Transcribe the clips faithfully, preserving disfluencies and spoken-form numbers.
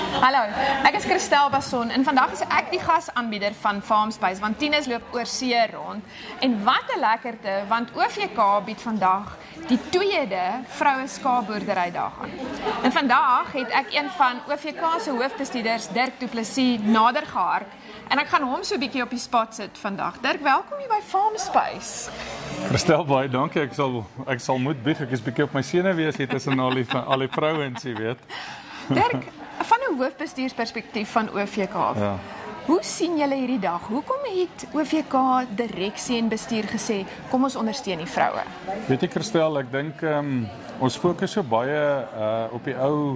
Hallo, ek is Christel Basson en vandag is ek die gasaanbieder van Farmspace, want tieners loop oor see rond. En wat 'n lekkerte, want O V K bied vandag die tweede Vrouens Skaap Vroueboeredag aan. En vandag het ek een van O V K se hoofbestuurders, Dirk du Plessis, nader gehark. En ek gaan hom so 'n bietjie op die spot sit vandag. Dirk, welkom hier by Farmspace. Christel, baie dankie. Ek sal ek sal moet bieg. Ek is bietjie op my senuwees hier tussen al die al die vrouens, jy weet. Dirk, van 'n hoofbestuursperspektief van O V K af. Ja. Hoe sien julle hierdie dag? Hoekom het O V K direksie en bestuur gesê kom ons ondersteun die vroue? Weet jy Christel, ek dink um, ons fokus so baie uh, op die ou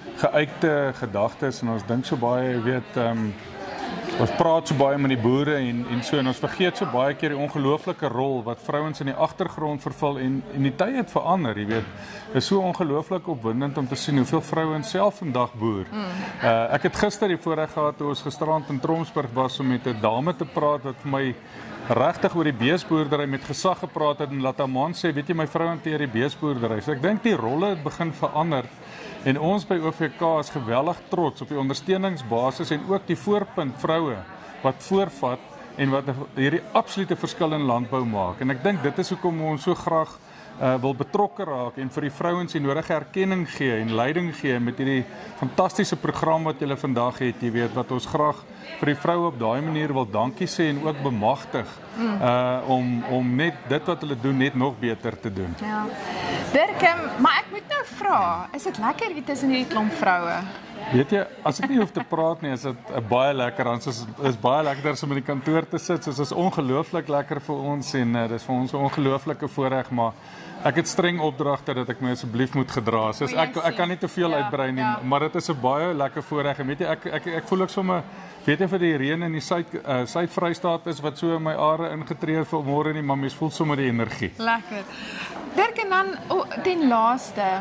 geuite gedagtes en ons dink so baie, weet um, ons praat so baie met die boere en, en so en ons vergeet so baie keer die ongelooflike rol wat vrouens in die agtergrond vervul en, en die tyd het verander, jy weet. Dit is so ongelooflik opwindend om te sien hoeveel vrouens self vandag boer. Mm. Uh, ek het gister die voorreg gehad toe ons gisterand in Tromsburg was om met 'n dame te praat wat vir my regtig oor die beesboerdery met gesag gepraat het en laat haar man sê, weet jy, my vrou hanteer die beesboerdery. So ek dink die rolle het begin verander. En ons by O V K is geweldig trots op die ondersteuningsbasis en ook die voorpunt vroue wat voorvat en wat hierdie absolute verskil in landbou maak. En ek dink dit is hoekom ons so graag uh, wil betrokke raak en vir die vrouens die nodige erkenning gee en leiding gee met hierdie fantastiese program wat julle vandag het, jy weet, wat ons graag vir die vroue op daai manier wil dankie sê en ook bemagtig uh, om, om net dit wat hulle doen net nog beter te doen. Ja. Dirk, maar ek moet nou vra, is dit lekker hier tussen hierdie klomp vroue? Weet jy, as ek nie hoef te praat nie, is dit baie lekker. Dit is, is baie lekker om in die kantoor te sit. So, dit is ongelooflik lekker vir ons en uh, dit is vir ons 'n ongelooflike voorreg, maar ek het streng opdragte dat ek my asseblief moet gedra. So, ek, ek kan nie te veel ja, uitbrei nie, ja. Maar dit is 'n baie lekker voorreg. En weet jy, ek ek ek voel ek sommer, weet jy vir die reën in die Suid uh, Suid-Vrystaat is wat so in my are ingetree vir môre nie, maar mens voel sommer die energie. Lekker. Dirk, en dan oh, ten laaste,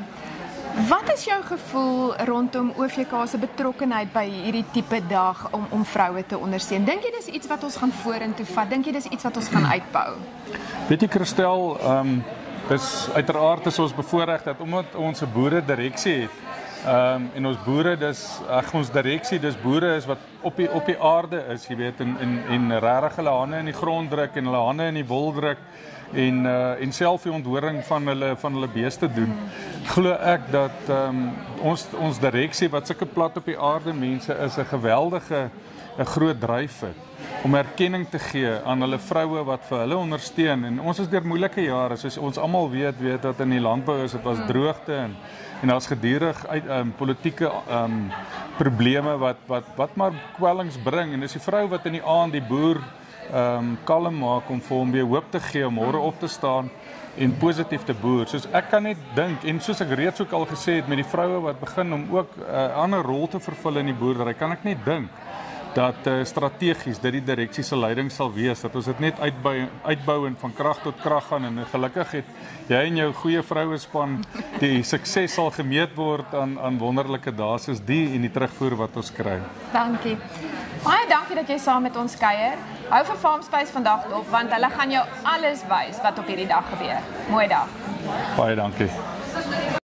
wat is jou gevoel rondom O V K se betrokkenheid by hierdie tipe dag om om vroue te ondersteun? Dink jy dis iets wat ons gaan vorentoe vat? Dink jy dis iets wat ons gaan uitbou? Weet jy Christel, um, dis uiteraard is ons bevoorreg dat omdat ons 'n boere direksie het. Um, en ons boere, dis ag ons direksie, dis boere is wat op die op die aarde is, jy weet, en en en regtig hulle hande in die grond druk en hulle hande in die wol druk en uh, en self die onthoring van hulle van hulle beeste doen. Glo ek dat um, ons ons direksie wat sulke plat op die aarde mense is 'n geweldige 'n groot dryf het om erkenning te gee aan hulle vroue wat vir hulle ondersteun. En ons is deur moeilike jare, soos ons almal weet, weet wat in die landbou is, dit was droogte en en daar's gedurig uit um, politieke um, probleme wat wat wat maar kwellings bring en dis die vrou wat in die aand die boer um, kalm maak om vir hom weer hoop te gee om môre op te staan en positief te boer. Soos ek kan net dink en soos ek reeds ook al gesê het met die vroue wat begin om ook 'n uh, ander rol te vervul in die boerdery, kan ek net dink dat uh, strategies dit die direksie se leiding sal wees, dat ons dit net uitbou, uitbou en van krag tot krag gaan en gelukkig het jy en jou goeie vrouespan die sukses sal gemeet word aan, aan wonderlike dae soos die en die terugvoer wat ons kry. Dankie. Baie dankie dat jy saam met ons kuier. Hou vir Farmspace vandag op, want hulle gaan jou alles wys wat op hierdie dag gebeur. Mooi dag. Baie dankie.